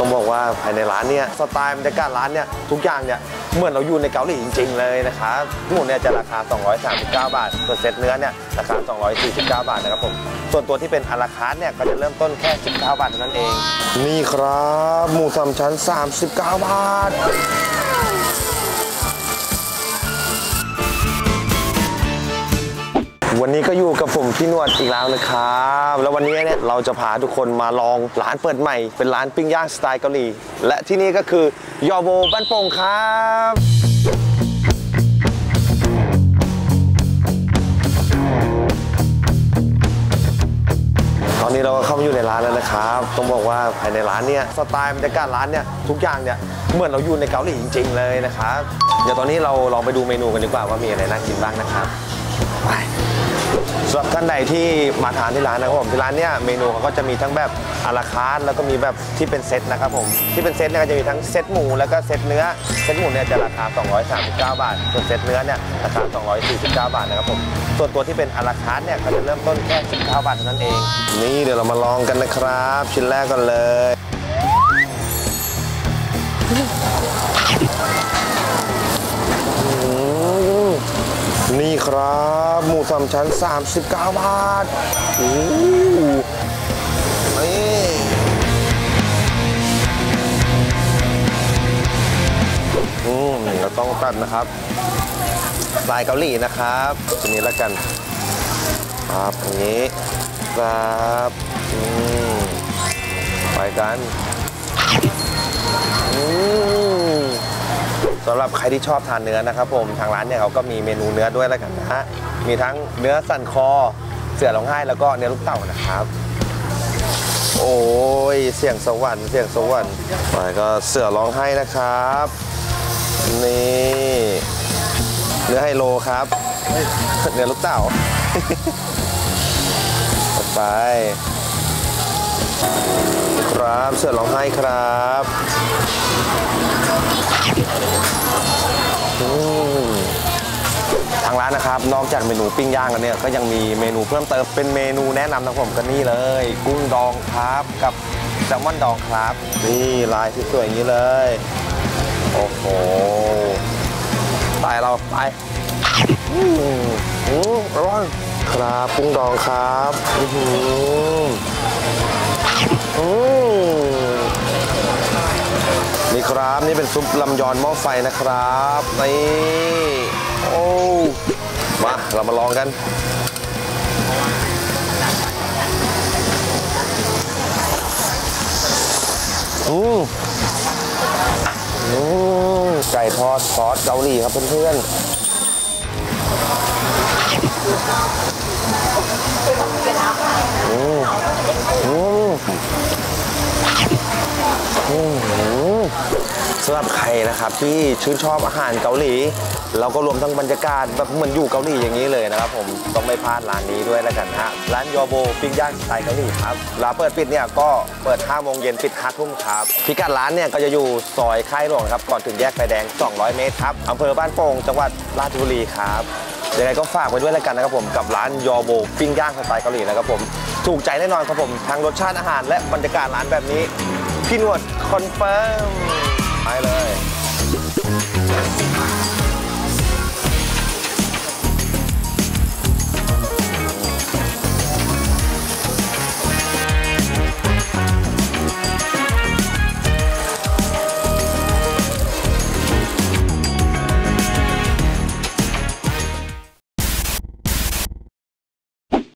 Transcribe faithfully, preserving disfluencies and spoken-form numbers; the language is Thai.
ต้องบอกว่าภายในร้านเนี่ยสไตล์บรรยากาศร้านเนี่ยทุกอย่างเนี่ยเหมือนเราอยู่ในเกาหลีจริงๆเลยนะครับหมูเนี่ยจะราคาสองร้อยสามสิบเก้าบาทส่วนเซตเนื้อเนี่ยราคาสองร้อยสี่สิบเก้าบาทนะครับผมส่วนตัวที่เป็นอาราคาร์ทเนี่ยก็จะเริ่มต้นแค่สิบเก้าบาทเท่านั้นเองนี่ครับหมูสามชั้นสามสิบเก้าบาทวันนี้ก็อยู่กับผมพี่นวดอีกแล้วนะครับแล้ววันนี้เนี่ยเราจะพาทุกคนมาลองร้านเปิดใหม่เป็นร้านปิ้งย่างสไตล์เกาหลีและที่นี่ก็คือยอโบบ้านโป่งครับตอนนี้เราก็เข้ามาอยู่ในร้านแล้วนะครับต้องบอกว่าภายในร้านเนี่ยสไตล์บรรยากาศร้านเนี่ยทุกอย่างเนี่ยเหมือนเราอยู่ในเกาหลีจริงๆเลยนะครับเดี๋ยวตอนนี้เราลองไปดูเมนูกันดีกว่าว่ามีอะไรน่ากินบ้างนะครับไปสำหรับท่านใดที่มาทานที่ร้านนะครับผมที่ร้านเนี่ยเมนูเขาก็จะมีทั้งแบบอาราคาร์ทแล้วก็มีแบบที่เป็นเซตนะครับผมที่เป็นเซตเนี่ยก็จะมีทั้งเซตหมูแล้วก็เซตเนื้อเซตหมูเนี่ยจะราคาสองร้อยสามสิบเก้าบาทส่วนเซตเนื้อเนี่ยราคาสองร้อยสี่สิบเก้าบาทนะครับผมส่วนตัวที่เป็นอาราคาร์ทเนี่ยก็จะเริ่มต้นแค่สิบเก้าบาทเท่านั้นเองนี่เดี๋ยวเรามาลองกันนะครับชิ้นแรกก่อนเลยนี่ครับหมูสามชั้นสามสิบเก้าบาทโอ้นี่อืมเราต้องตัดนะครับสไตล์เกาหลีนะครับทีนี้แล้วกันครับอย่างนี้ครับอืมไปกันอืมสำหรับใครที่ชอบทานเนื้อนะครับผมทางร้านเนี่ยเขาก็มีเมนูเนื้อด้วยแล้วกันนะฮะมีทั้งเนื้อสันคอเสือร้องไห้แล้วก็เนื้อลูกเต่านะครับโอ้ยเสียงสวรรค์เสียงสวรรค์ไปก็เสือร้องไห้นะครับนี่เนื้อไฮโลครับเนื้อลูกเต่าไปครับเสือร้องไห้ครับทางร้านนะครับนอกจากเมนูปิ้งย่างกันเนี่ยก็ยังมีเมนูเพิ่มเติมเป็นเมนูแนะนำนะผมก็นี่เลยกุ้งดองครับกับแซลมอนดองครับนี่ลายสวยๆอย่างนี้เลยโอ้โหไปเราไปอืมอืมร้อนครับกุ้งดองครับอืมอืมนี่ครับนี่เป็นซุปลำยอนหม้อไฟนะครับนี่โอ้มาเรามาลองกันอืมอืมไก่ทอดซอสเกาหลีครับเพื่อนๆอืมอืมสำหรับใครนะครับที่ชื่นชอบอาหารเกาหลีเราก็รวมทั้งบรรยากาศแบบเหมือนอยู่เกาหลีอย่างนี้เลยนะครับผมต้องไม่พลาดร้านนี้ด้วยแล้วกันฮะร้านยอโบปิ้งย่างสไตล์เกาหลีครับร้านเปิดปิดเนี่ยก็เปิดห้าโมงเย็นปิดห้าทุ่มครับพิกัดร้านเนี่ยก็จะอยู่ซอยค่ายหลวงครับก่อนถึงแยกไฟแดงสองร้อยเมตรครับอำเภอบ้านโป่งจังหวัดราชบุรีครับยังไงก็ฝากไว้ด้วยแล้วกันนะครับผมกับร้านยอโบปิ้งย่างสไตล์เกาหลีนะครับผมถูกใจแน่นอนครับผมทั้งรสชาติอาหารและบรรยากาศร้านแบบนี้พี่นวดคอนเฟิร์มไปเลย